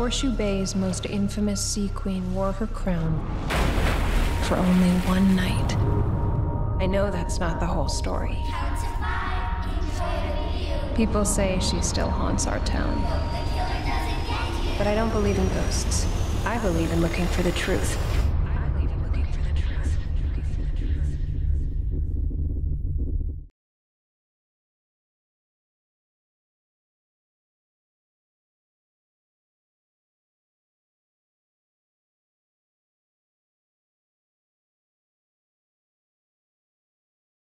Horseshoe Bay's most infamous sea queen wore her crown for only one night. I know that's not the whole story. People say she still haunts our town. But I don't believe in ghosts. I believe in looking for the truth.